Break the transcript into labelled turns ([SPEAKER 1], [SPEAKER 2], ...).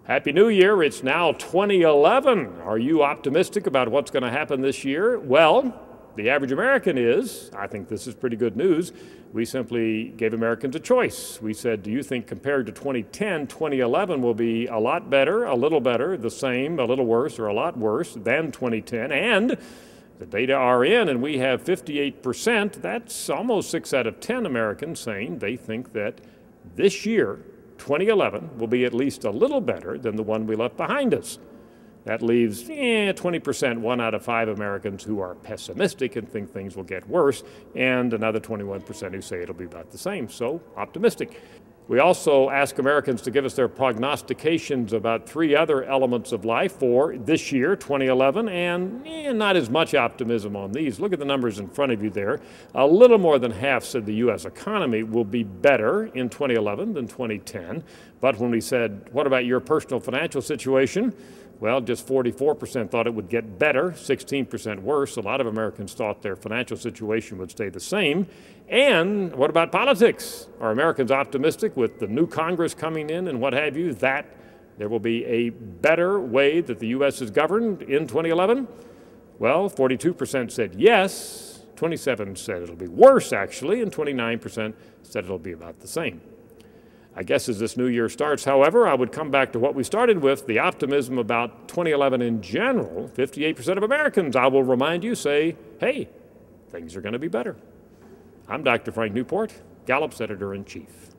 [SPEAKER 1] Happy New Year. It's now 2011. Are you optimistic about what's going to happen this year? Well, the average American is. I think this is pretty good news. We simply gave Americans a choice. We said, do you think compared to 2010, 2011 will be a lot better, a little better, the same, a little worse, or a lot worse than 2010? And the data are in, and we have 58%. That's almost 6 out of 10 Americans saying they think that this year, 2011, will be at least a little better than the one we left behind us. That leaves 20%, 1 out of 5 Americans who are pessimistic and think things will get worse, and another 21% who say it'll be about the same, so optimistic. We also ask Americans to give us their prognostications about 3 other elements of life for this year, 2011, and not as much optimism on these. Look at the numbers in front of you there. A little more than half said the U.S. economy will be better in 2011 than 2010. But when we said, what about your personal financial situation? Well, just 44% thought it would get better, 16% worse. A lot of Americans thought their financial situation would stay the same. And what about politics? Are Americans optimistic with the new Congress coming in and what have you, that there will be a better way that the U.S. is governed in 2011? Well, 42% said yes, 27% said it'll be worse, actually, and 29% said it'll be about the same. I guess as this new year starts, however, I would come back to what we started with, the optimism about 2011 in general. 58% of Americans, I will remind you, say, hey, things are going to be better. I'm Dr. Frank Newport, Gallup's editor-in-chief.